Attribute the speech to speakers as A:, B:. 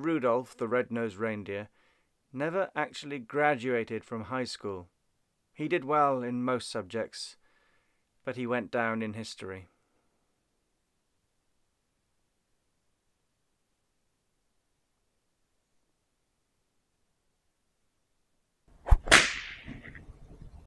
A: Rudolph the Red-Nosed Reindeer never actually graduated from high school. He did well in most subjects, but he went down in history.